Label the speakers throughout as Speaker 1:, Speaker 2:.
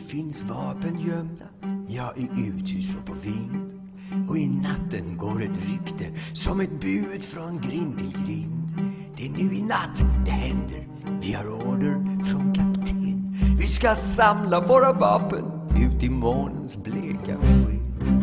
Speaker 1: finns vapen gömda, ja, i uthus och på vind. Och i natten går ett rykte som ett bud från grind till grind. Det är nu i natt det händer, vi har order från kapten. Vi ska samla våra vapen ut i månens bleka sken.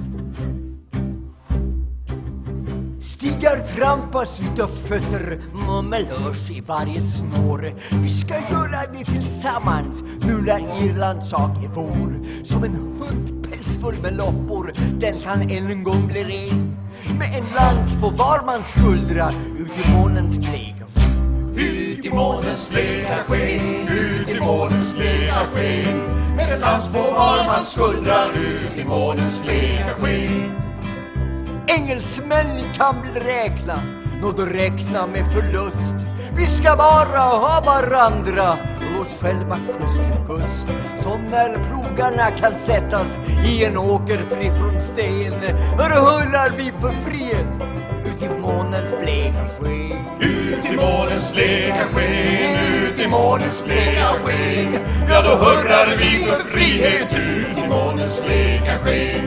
Speaker 1: Stigar trampas utav fötter, mummel hörs i varje snår. Vi ska göra det tillsammans nu när Irlands sak är vår. Som en hundpäls full med loppor, den kan en gång bli ren. Med en lans på var man skuldra, ut i månens bleka sken.
Speaker 2: Ut i månens bleka sken, ut i månens bleka sken. Med en lans på var man skuldra, ut i månens bleka sken.
Speaker 1: Engelsmän kan väl räkna, nå då räkna med förlust. Vi ska bara ha varandra och oss själva kust till kust. Som när plogarna kan sättas i en åker fri från sten. Hurrar vi för frihet ut i månens bleka sken.
Speaker 2: Ut i månens bleka sken, ut i månens bleka sken. Ja, då hurrar vi för frihet ut i månens bleka sken.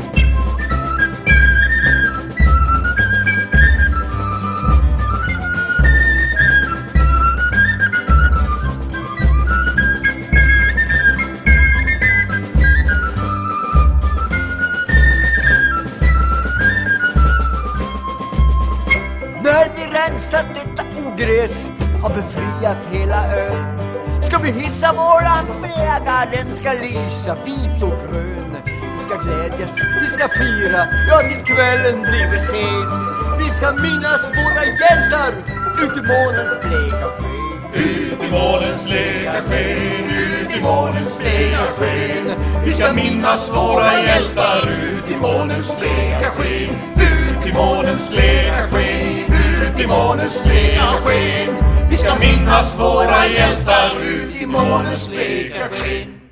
Speaker 1: När vi rensat detta ogräs, har befriat hela ön, ska vi hissa våran fläga, den ska lysa vit och grön. Vi ska glädjas, vi ska fira, ja till kvällen blir vi sen. Vi ska minnas våra hjältar ut i månens bleka sken.
Speaker 2: Ut i månens bleka sken, ut i månens bleka sken. Vi ska minnas våra hjältar ut i månens bleka sken. Ut i månens bleka sken, ut i månens bleka sken. Vi ska minnas våra hjältar ut i månens bleka sken.